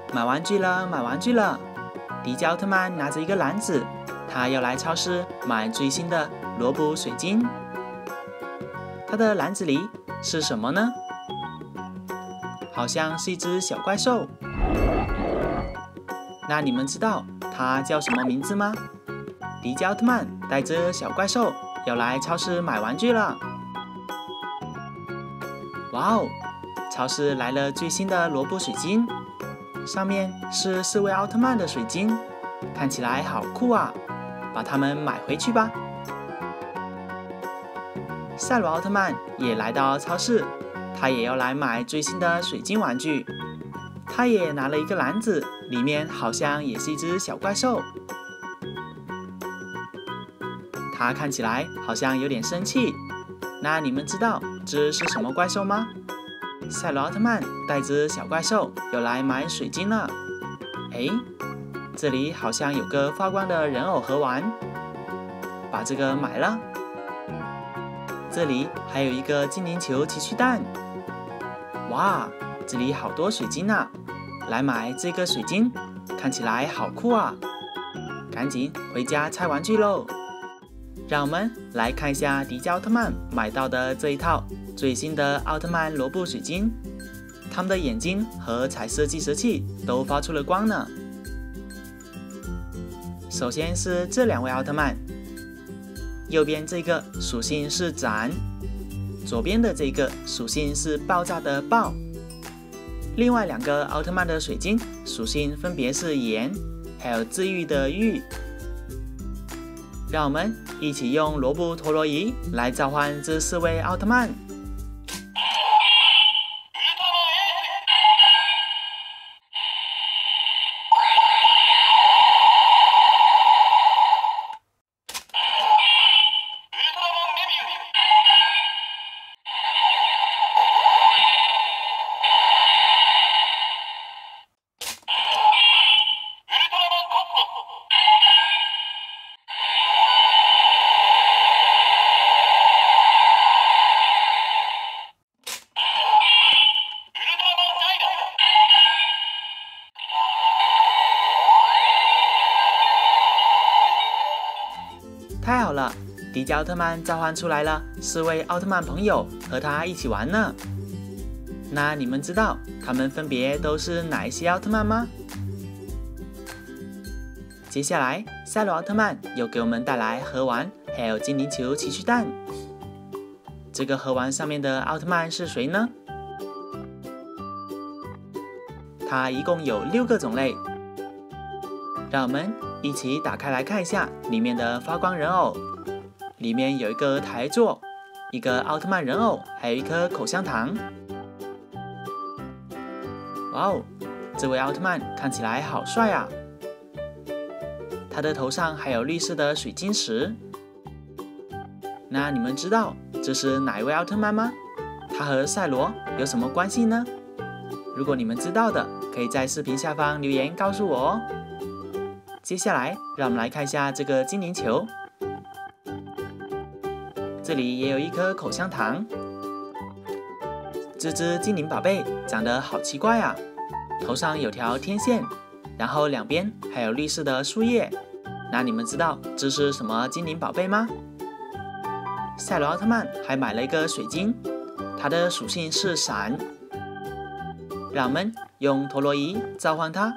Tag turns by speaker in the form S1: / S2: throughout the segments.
S1: 买玩具了，买玩具了！迪迦奥特曼拿着一个篮子，他要来超市买最新的罗布水晶。他的篮子里是什么呢？好像是一只小怪兽。那你们知道它叫什么名字吗？迪迦奥特曼带着小怪兽要来超市买玩具了。哇哦！超市来了最新的罗布水晶，上面是4位奥特曼的水晶，看起来好酷啊！把它们买回去吧。赛罗奥特曼也来到超市，他也要来买最新的水晶玩具。他也拿了一个篮子，里面好像也是一只小怪兽。他看起来好像有点生气。那你们知道这是什么怪兽吗？赛罗奥特曼带着小怪兽要来买水晶了。诶，这里好像有个发光的人偶盒玩，把这个买了。这里还有一个精灵球奇趣蛋。哇，这里好多水晶啊！来买这个水晶，看起来好酷啊！赶紧回家拆玩具喽！让我们来看一下迪迦奥特曼买到的这一套最新的奥特曼罗布水晶，他们的眼睛和彩色计时器都发出了光呢。首先是这2位奥特曼，右边这个属性是斩，左边的这个属性是爆炸的爆。另外2个奥特曼的水晶属性分别是炎，还有治愈的愈。让我们一起用罗布陀螺仪来召唤这4位奥特曼。太好了，迪迦奥特曼召唤出来了4位奥特曼朋友，和他一起玩呢。那你们知道他们分别都是哪一些奥特曼吗？接下来，赛罗奥特曼又给我们带来盒丸，还有精灵球奇趣蛋。这个盒丸上面的奥特曼是谁呢？它一共有6个种类。让我们一起打开来看一下里面的发光人偶，里面有一个台座，一个奥特曼人偶，还有一颗口香糖。哇哦，这位奥特曼看起来好帅啊！他的头上还有绿色的水晶石。那你们知道这是哪一位奥特曼吗？他和赛罗有什么关系呢？如果你们知道的，可以在视频下方留言告诉我哦。接下来，让我们来看一下这个精灵球。这里也有一颗口香糖。这只精灵宝贝长得好奇怪啊，头上有条天线，然后两边还有绿色的树叶。那你们知道这是什么精灵宝贝吗？赛罗奥特曼还买了一个水晶，它的属性是闪。让我们用陀螺仪召唤它。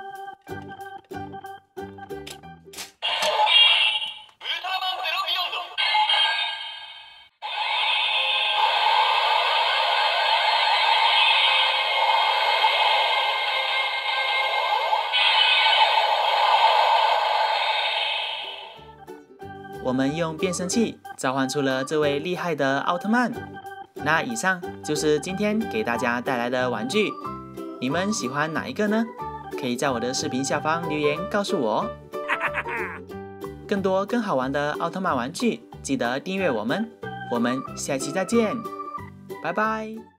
S1: 我们用变声器召唤出了这位厉害的奥特曼。那以上就是今天给大家带来的玩具，你们喜欢哪一个呢？可以在我的视频下方留言告诉我。更多更好玩的奥特曼玩具，记得订阅我们。我们下期再见，拜拜。